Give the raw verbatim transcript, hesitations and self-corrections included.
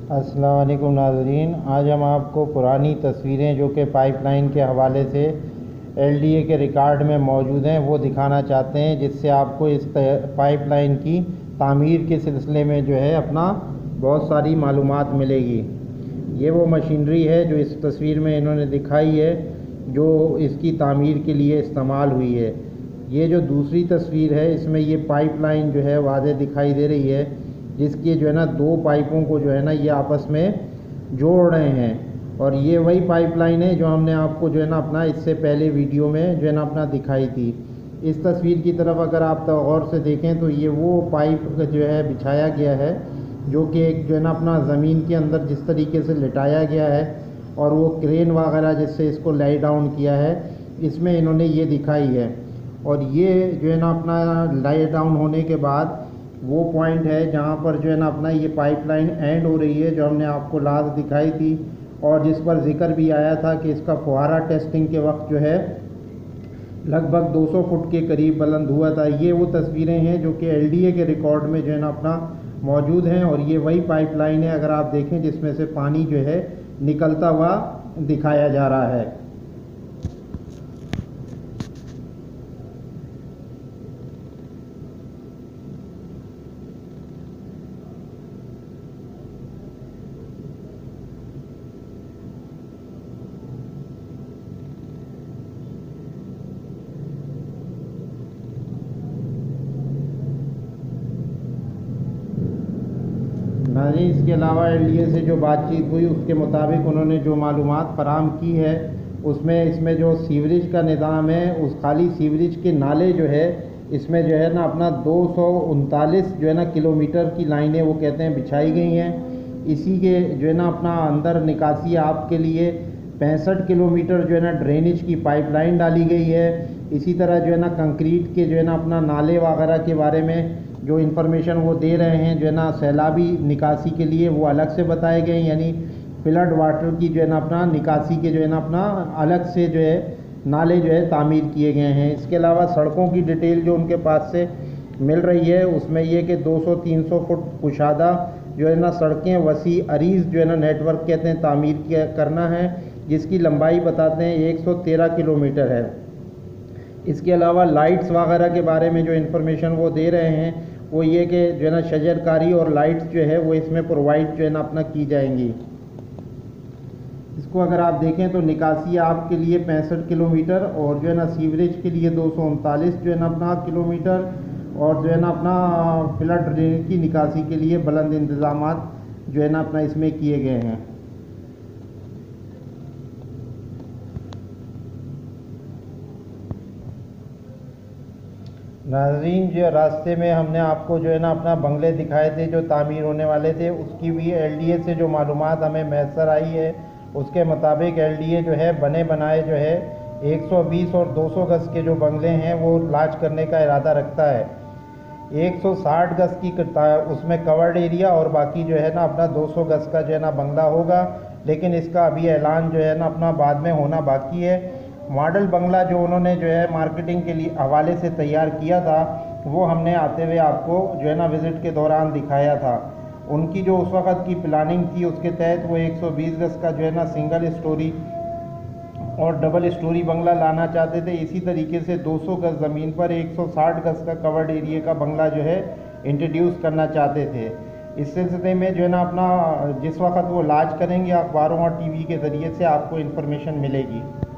अस्सलाम वालेकुम नाज़रीन। आज हम आपको पुरानी तस्वीरें जो कि पाइपलाइन के हवाले से एलडीए के रिकॉर्ड में मौजूद हैं वो दिखाना चाहते हैं, जिससे आपको इस पाइपलाइन की तामीर के सिलसिले में जो है अपना बहुत सारी मालूमात मिलेगी। ये वो मशीनरी है जो इस तस्वीर में इन्होंने दिखाई है, जो इसकी तामीर के लिए इस्तेमाल हुई है। ये जो दूसरी तस्वीर है इसमें ये पाइपलाइन जो है वाज़े दिखाई दे रही है, जिसकी जो है ना दो पाइपों को जो है ना ये आपस में जोड़ रहे हैं। और ये वही पाइपलाइन है जो हमने आपको जो है ना अपना इससे पहले वीडियो में जो है ना अपना दिखाई थी। इस तस्वीर की तरफ अगर आप तो गौर से देखें तो ये वो पाइप जो है बिछाया गया है, जो कि एक जो है ना अपना ज़मीन के अंदर जिस तरीके से लिटाया गया है और वो क्रेन वगैरह जिससे इसको लाई डाउन किया है, इसमें इन्होंने ये दिखाई है। और ये जो है ना अपना लाई डाउन होने के बाद वो पॉइंट है जहाँ पर जो है ना अपना ये पाइपलाइन एंड हो रही है, जो हमने आपको लास्ट दिखाई थी और जिस पर जिक्र भी आया था कि इसका फुहारा टेस्टिंग के वक्त जो है लगभग दो सौ फुट के करीब बुलंद हुआ था। ये वो तस्वीरें हैं जो कि एलडीए के रिकॉर्ड में जो है ना अपना मौजूद हैं। और ये वही पाइपलाइन है, अगर आप देखें, जिसमें से पानी जो है निकलता हुआ दिखाया जा रहा है। नाज़रीन, इसके अलावा एलडीए से जो बातचीत हुई उसके मुताबिक उन्होंने जो मालूमात फराहम की है उसमें इसमें जो सीवरेज का निज़ाम है, उस खाली सीवरेज के नाले जो है इसमें जो है ना अपना दो सौ उनतालीस जो है ना किलोमीटर की लाइनें वो कहते हैं बिछाई गई हैं। इसी के जो है ना अपना अंदर निकासी आपके लिए पैंसठ किलोमीटर जो है ना ड्रेनेज की पाइपलाइन डाली गई है। इसी तरह जो है ना कंक्रीट के जो है ना अपना नाले वगैरह के बारे में जो इन्फॉर्मेशन वो दे रहे हैं, जो है ना सैलाबी निकासी के लिए वो अलग से बताए गए, यानी फ्लड वाटर की जो है ना अपना निकासी के जो है ना अपना अलग से जो है नाले जो है तामीर किए गए हैं। इसके अलावा सड़कों की डिटेल जो उनके पास से मिल रही है उसमें ये कि दो सौ तीन सौ फुट कुशादा जो है ना सड़कें वसी अरीज़ जो है ना नेटवर्क कहते हैं तामीर किया करना है, जिसकी लंबाई बताते हैं एक सौ तेरह किलोमीटर है। इसके अलावा लाइट्स वगैरह के बारे में जो इन्फॉर्मेशन वो दे रहे हैं वो ये कि जो है ना शजरकारी और लाइट्स जो है वो इसमें प्रोवाइड जो है ना अपना की जाएंगी। इसको अगर आप देखें तो निकासी आपके लिए पैंसठ किलोमीटर और जो है ना सीवरेज के लिए दो सौ उनतालीस जो है ना अपना किलोमीटर और जो है ना अपना फ्लड ड्रेन की निकासी के लिए बुलंद इंतज़ामात जो है ना अपना इसमें किए गए हैं। नाज़रीन, जो रास्ते में हमने आपको जो है ना अपना बंगले दिखाए थे जो तामीर होने वाले थे, उसकी भी एलडीए से जो मालूमात हमें मैसर आई है उसके मुताबिक एलडीए जो है बने बनाए जो है एक सौ बीस और दो सौ गज़ के जो बंगले हैं वो लॉन्च करने का इरादा रखता है। एक सौ साठ गज़ की उसमें कवर्ड एरिया और बाकी जो है ना अपना दो सौ गज़ का जो है ना बंगला होगा, लेकिन इसका अभी ऐलान जो है ना अपना बाद में होना बाकी है। मॉडल बंगला जो उन्होंने जो है मार्केटिंग के लिए हवाले से तैयार किया था वो हमने आते हुए आपको जो है ना विज़िट के दौरान दिखाया था। उनकी जो उस वक़्त की प्लानिंग थी उसके तहत वो एक सौ बीस गज़ का जो है ना सिंगल स्टोरी और डबल स्टोरी बंगला लाना चाहते थे। इसी तरीके से दो सौ गज़ ज़मीन पर एक सौ साठ गज़ का कवर्ड एरिया का बंगला जो है इंट्रोड्यूस करना चाहते थे। इस सिलसिले में जो है ना अपना जिस वक्त वो लॉन्च करेंगे अखबारों और टीवी के ज़रिए से आपको इन्फॉर्मेशन मिलेगी।